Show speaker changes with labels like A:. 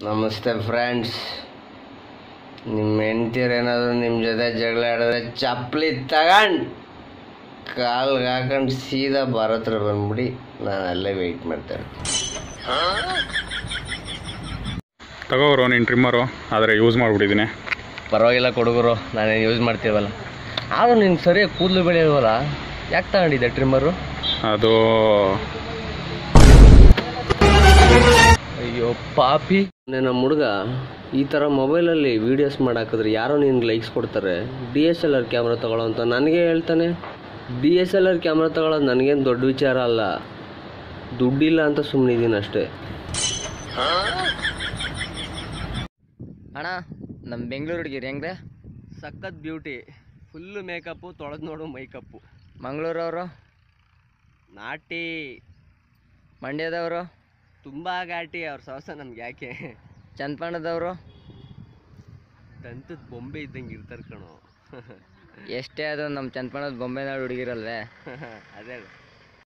A: ನಮಸ್ತೆ ಫ್ರೆಂಡ್ಸ್. ನಿಮ್ಮ ಹೆಂಡ್ತಿರೇನಾದರೂ ನಿಮ್ಮ ಜೊತೆ ಜಗಳ ಆಡಿದ್ರೆ ಚಪ್ಪಲಿ ತಗೊಂಡು ಕಾಲ್ಗೆ ಹಾಕೊಂಡು ಸೀದಾ ಬರತ್ರ ಬಂದ್ಬಿಡಿ. ನಾನು ಅಲ್ಲೇ ವೆಯ್ಟ್ ಮಾಡ್ತಾ ಇರ್ತೀನಿ.
B: ತಗೋರು ನೀನು ಟ್ರಿಮ್ಮರು, ಆದರೆ ಯೂಸ್ ಮಾಡಿಬಿಟ್ಟಿದ್ದೀನಿ.
A: ಪರವಾಗಿಲ್ಲ ಕೊಡುಗರು, ನಾನೇನು ಯೂಸ್ ಮಾಡ್ತೀವಲ್ಲ. ಆದರೂ ನೀನು ಸರಿಯಾಗಿ ಕೂದಲು ಬೆಳೆಯಲ್ವಲ್ಲ, ಯಾಕೆ ತಗೊಂಡಿದ್ದೆ ಟ್ರಿಮ್ಮರು?
B: ಅದು
A: ಅಯ್ಯೋ ಪಾಪಿ, ನಮ್ಮ ಹುಡುಗ ಈ ಥರ ಮೊಬೈಲಲ್ಲಿ ವೀಡಿಯೋಸ್ ಮಾಡಾಕಿದ್ರೆ ಯಾರೋ ನಿನ್ಗೆ ಲೈಕ್ಸ್ ಕೊಡ್ತಾರೆ. DSLR ಕ್ಯಾಮ್ರಾ ತಗೊಳ್ಳೋ ಅಂತ ನನಗೆ ಹೇಳ್ತಾನೆ. DSLR ಕ್ಯಾಮ್ರಾ ತಗೊಳ್ಳೋದು ನನಗೇನು ದೊಡ್ಡ ವಿಚಾರ ಅಲ್ಲ, ದುಡ್ಡಿಲ್ಲ ಅಂತ ಸುಮ್ಮನಿದ್ದೀನಿ ಅಷ್ಟೇ.
C: ಅಣ್ಣ, ನಮ್ಮ ಬೆಂಗಳೂರು ಹುಡುಗಿರಿ ಹೆಂಗ್ರೆ?
A: ಸಖತ್ ಬ್ಯೂಟಿ, ಫುಲ್ಲು ಮೇಕಪ್ಪು, ತೊಳೆದು ನೋಡು ಮೈಕಪ್ಪು.
C: ಮಂಗಳೂರವರು?
A: ನಾಟಿ.
C: ಮಂಡ್ಯದವರು?
A: ತುಂಬ ಘಾಟಿ, ಅವ್ರ ಸಾಹಸ ನಮ್ಗೆ ಯಾಕೆ.
C: ಚನ್ನಪಟ್ಟಣದವರು?
A: ದಂತದ ಬೊಂಬೆ ಇದ್ದಂಗೆ ಇರ್ತಾರೆ ಕಣೋ.
C: ಎಷ್ಟೇ ಅದು ನಮ್ಮ ಚನ್ನಪಟ್ಟಣದ ಬೊಂಬೆ ನಾಡು ಹುಡುಗಿರಲ್ವೇ?
A: ಅದೇ